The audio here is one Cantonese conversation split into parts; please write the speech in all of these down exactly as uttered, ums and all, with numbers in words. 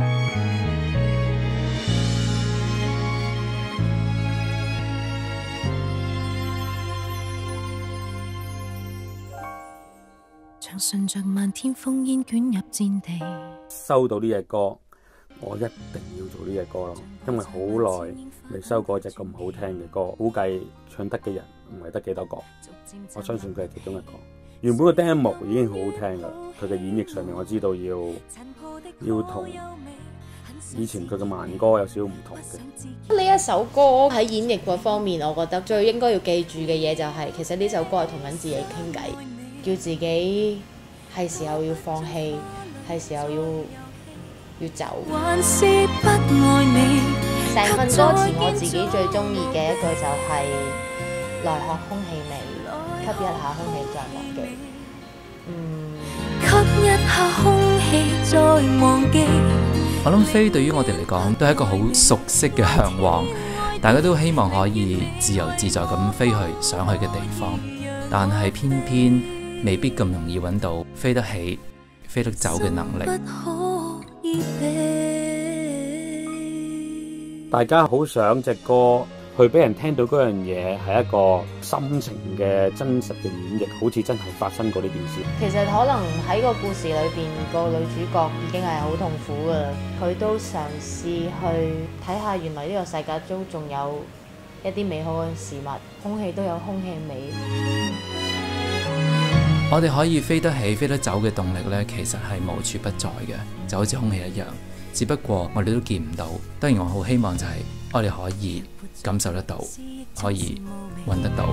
像順着漫天風煙捲入戰地。 收到呢隻歌，我一定要做呢隻歌咯，因為好耐未收過一隻咁好聽嘅歌，估計唱得嘅人唔係得幾多個，我相信佢係其中一個。原本個 demo 已經好好聽啦，佢嘅演繹上面我知道要要同以前佢嘅慢歌有少少唔同嘅。 呢一首歌喺演繹嗰方面，我覺得最應該要記住嘅嘢就係、是，其實呢首歌係同緊自己傾偈，叫自己係時候要放棄，係時候要要走。還是不愛你。成份歌詞我自己最中意嘅一句就係、是：來學空氣味，吸一下空氣再忘記。嗯，吸一下空氣再忘記。 我諗飛對於我哋嚟講都係一個好熟悉嘅向往，大家都希望可以自由自在咁飛去想去嘅地方，但係偏偏未必咁容易揾到飛得起、飛得走嘅能力。 大家好想隻歌去俾人聽到嗰樣嘢係一個心情嘅真實嘅演繹，好似真係發生過呢件事。 其實可能喺個故事裏邊，個女主角已經係好痛苦噶啦，佢都嘗試去睇下原來呢個世界中仲有一啲美好嘅事物，空氣都有空氣味。 我哋可以飛得起、飛得走嘅動力呢，其實係無處不在嘅，就好似空氣一樣。只不過我哋都見唔到。當然我好希望就係我哋可以感受得到，可以揾得到。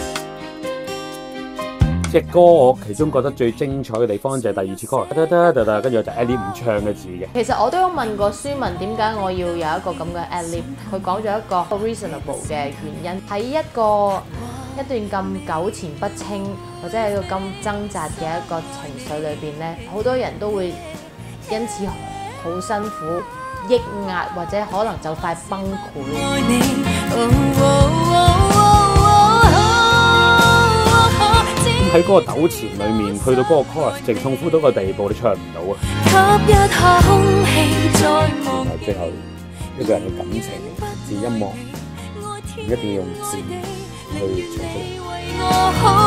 隻歌我其中覺得最精彩嘅地方就係第二次 chorus，跟住就 ad-lib 唔唱嘅字嘅。 其實我都有問過舒文點解我要有一個咁嘅 ad-lib，佢講咗一個好 reasonable 嘅原因。喺一個一段咁糾纏不清或者係一個咁掙扎嘅一個情緒裏邊呢，好多人都會因此好辛苦、抑壓或者可能就快崩潰。 咁喺嗰個糾纏裏面，去到嗰個 chorus 直痛苦到個地步，你唱唔到啊！ 吸一下空氣再忘記。 最後一個人嘅感情，自音樂唔一定要用字去唱出嚟。